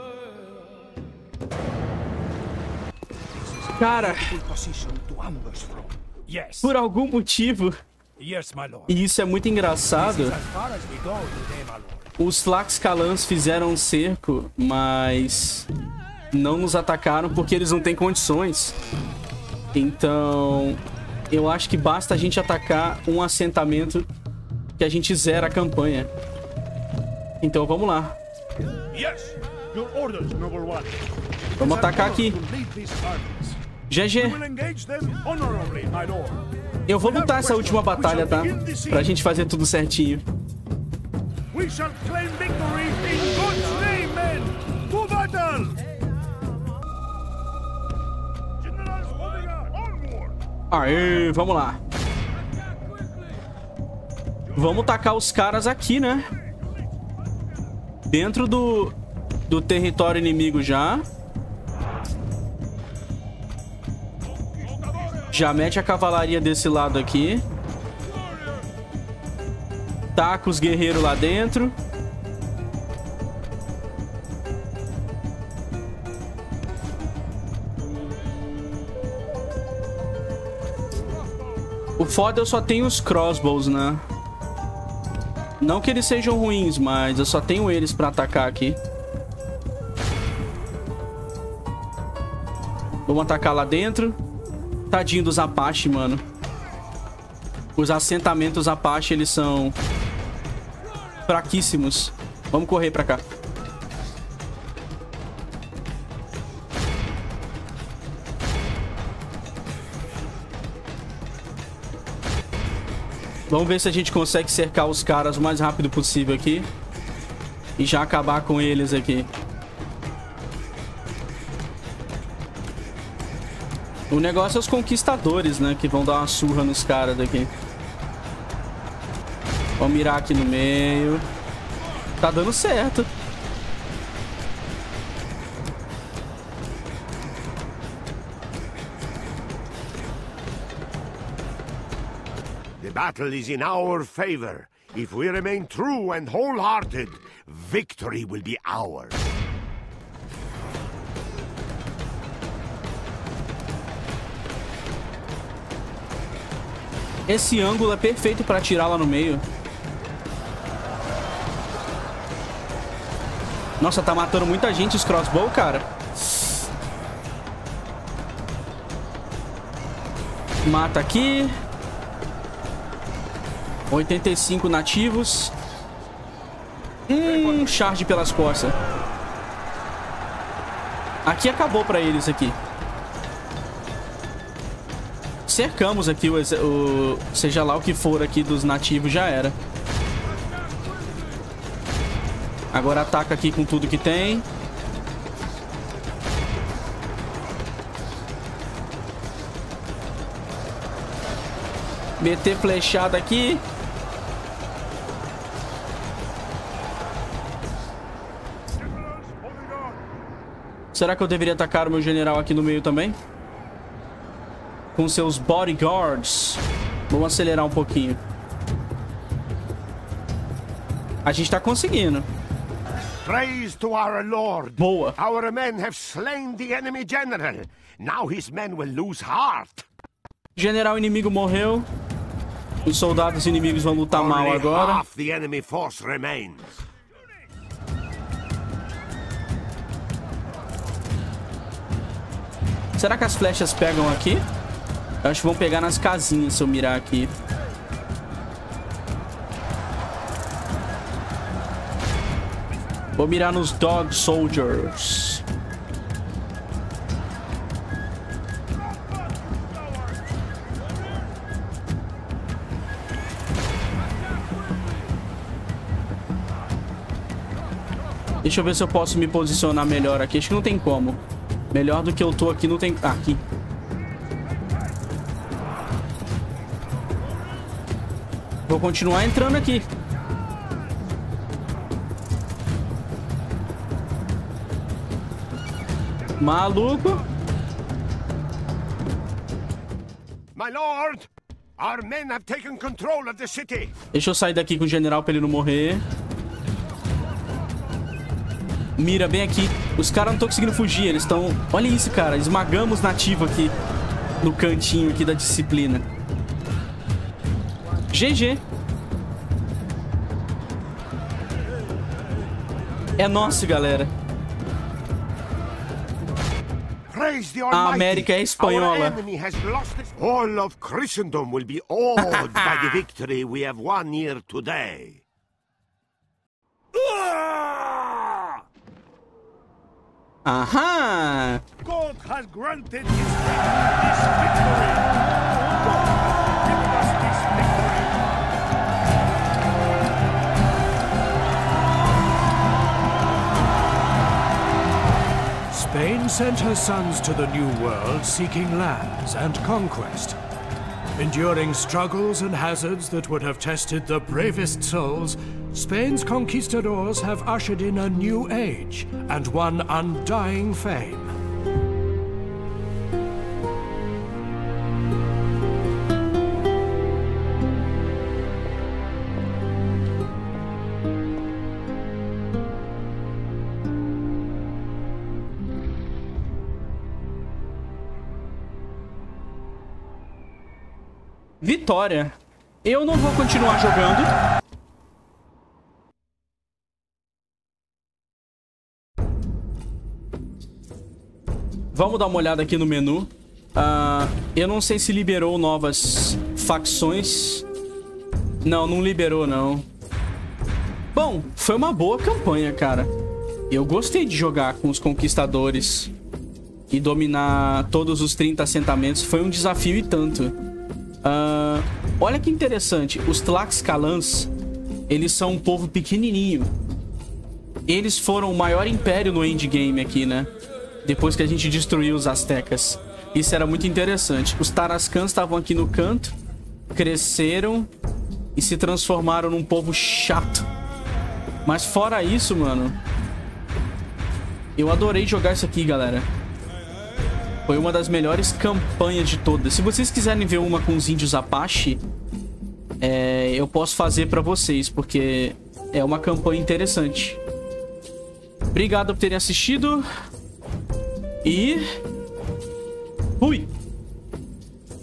Cara, Position to ambush from. Yes. por algum motivo, Yes, my lord. e isso é muito engraçado, As far as we go today, my lord. os Tlaxcalans fizeram um cerco, mas não nos atacaram porque eles não têm condições. Então, eu acho que basta a gente atacar um assentamento que a gente zera a campanha. Então, vamos lá. Yes. Your orders, number one. Vamos atacar aqui. To lead these armies. GG. We'll engage them honorably, my lord. Eu vou lutar essa última batalha, tá? Pra gente fazer tudo certinho. We shall claim victory in God's name, men. To battle. Generals moving on. Onward. Aê, vamos lá. Vamos tacar os caras aqui, né? Dentro do território inimigo já. Já mete a cavalaria desse lado aqui. Taca os guerreiros lá dentro. O foda eu só tenho os crossbows, né? Não que eles sejam ruins, mas eu só tenho eles pra atacar aqui. Vamos atacar lá dentro. Tadinho dos Apache, mano. Os assentamentos Apache, eles são fraquíssimos. Vamos correr pra cá. Vamos ver se a gente consegue cercar os caras o mais rápido possível aqui. E já acabar com eles aqui. O negócio é os conquistadores, né? Que vão dar uma surra nos caras daqui. Vamos mirar aqui no meio. Tá dando certo. The battle is in our favor. If we remain true and wholehearted, victory will be ours. Esse ângulo é perfeito pra atirar lá no meio. Nossa, tá matando muita gente os crossbow, cara. Mata aqui. 85 nativos. Charge pelas costas. Aqui acabou pra eles aqui. Cercamos aqui seja lá o que for aqui dos nativos, já era. Agora ataca aqui com tudo que tem. Meter flechada aqui. Será que eu deveria atacar o meu general aqui no meio também? Com seus bodyguards. Vamos acelerar um pouquinho. A gente tá conseguindo. Praise to our Lord. Boa. Our men have slain the enemy general. Now his men will lose heart. General inimigo morreu. Os soldados inimigos vão lutar mal Only agora. half the enemy force remains. Será que as flechas pegam aqui? Eu acho que vão pegar nas casinhas se eu mirar aqui. Vou mirar nos Dog Soldiers. Deixa eu ver se eu posso me posicionar melhor aqui. Acho que não tem como. Melhor do que eu tô aqui não tem... Ah, aqui. Vou continuar entrando aqui. Maluco. My lord, our men have taken control of the city. Deixa eu sair daqui com o general pra ele não morrer. Mira bem aqui. Os caras não estão conseguindo fugir. Eles estão... Olha isso, cara. Esmagamos nativo aqui. No cantinho aqui da disciplina. GG. É nosso, galera. A América é espanhola. All of Christendom will be awed by the victory we have won here today. Aham. God has granted his people this victory. God, give us this victory. Spain sent her sons to the New World seeking lands and conquest. Enduring struggles and hazards that would have tested the bravest souls, Spain's conquistadors have ushered in a new age and won undying fame. Vitória. Eu não vou continuar jogando. Vamos dar uma olhada aqui no menu. Eu não sei se liberou novas facções. Não, não liberou, não. Bom, foi uma boa campanha, cara. Eu gostei de jogar com os conquistadores e dominar todos os 30 assentamentos. Foi um desafio e tanto. Olha que interessante. Os Tlaxcalans, eles são um povo pequenininho. Eles foram o maior império no endgame aqui, né? Depois que a gente destruiu os Aztecas. Isso era muito interessante. Os Tarascans estavam aqui no canto, cresceram e se transformaram num povo chato. Mas fora isso, mano, eu adorei jogar isso aqui, galera. Foi uma das melhores campanhas de todas. Se vocês quiserem ver uma com os índios Apache, eu posso fazer pra vocês, porque é uma campanha interessante. Obrigado por terem assistido. E... fui!